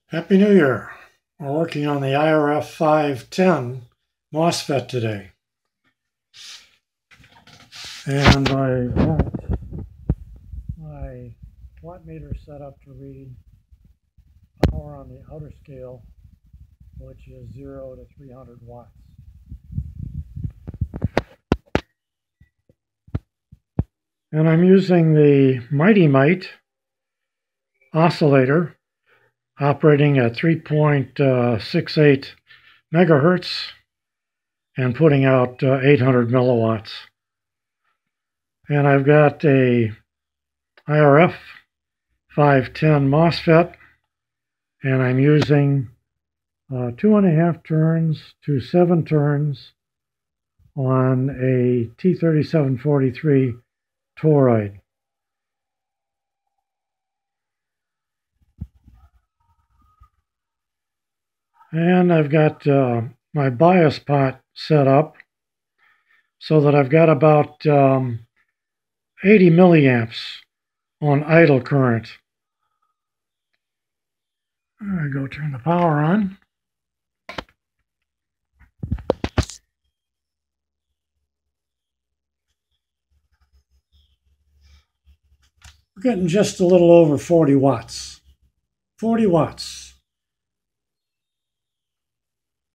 Happy New Year. We're working on the Irf510 Mosfet today. And I got my watt meter set up to read power on the outer scale, which is 0 to 300 watts. And I'm using the Mite oscillator operating at 3.68 megahertz and putting out 800 milliwatts. And I've got a Irf510 Mosfet, and I'm using 2.5 turns to 7 turns on a T3743 toroid. And I've got my bias pot set up so that I've got about 80 milliamps on idle current. I go turn the power on. We're getting just a little over 40 watts. 40 watts.